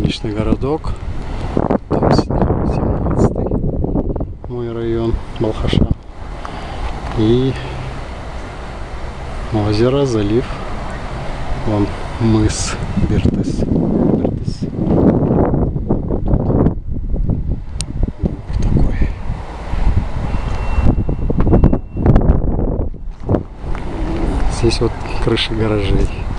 приграничный городок. Там 17-й мой район, Балхаша. И озеро, залив. Вон мыс Бертес. Такой. Здесь вот крыши гаражей.